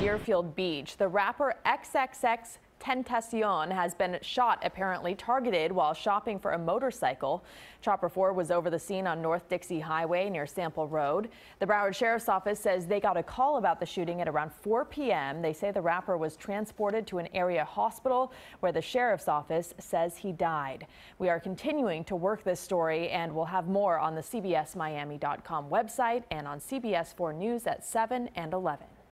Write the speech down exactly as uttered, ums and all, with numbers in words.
Deerfield Beach. The rapper XXXTentacion has been shot, apparently targeted while shopping for a motorcycle. Chopper four was over the scene on North Dixie Highway near Sample Road. The Broward Sheriff's Office says they got a call about the shooting at around four p m They say the rapper was transported to an area hospital where the Sheriff's Office says he died. We are continuing to work this story, and we'll have more on the C B S Miami dot com website and on C B S four News at seven and eleven.